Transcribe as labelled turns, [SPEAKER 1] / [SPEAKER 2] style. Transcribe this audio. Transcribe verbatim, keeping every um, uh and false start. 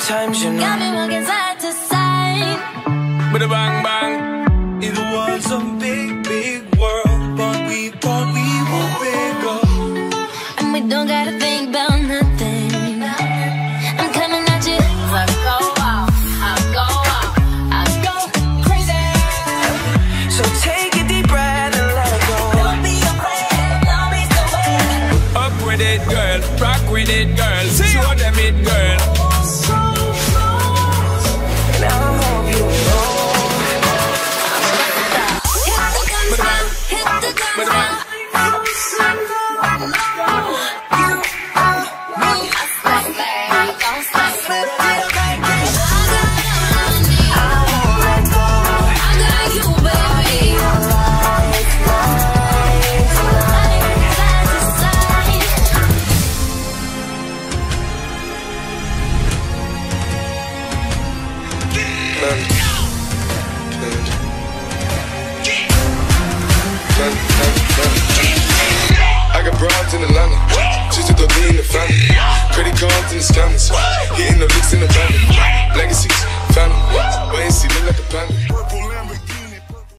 [SPEAKER 1] times, you know.
[SPEAKER 2] Got me walking side to side.
[SPEAKER 1] But a bang bang. It was a big, big world, but we thought we were bigger.
[SPEAKER 2] And we don't gotta think about nothing. I'm coming at you. I go out, I go out, I go crazy.
[SPEAKER 1] So take a deep breath and let it go.
[SPEAKER 2] Don't be afraid, don't be so afraid.
[SPEAKER 1] Up with it, girl. Rock with it, girl. Show them it, girl. And I hope you know.
[SPEAKER 2] Hit the guns now.
[SPEAKER 3] I got broads in Atlanta, just to throw me in the family. Credit cards in the scammers, hitting the licks in the van. Legacies, family, wait and see, look like a panda.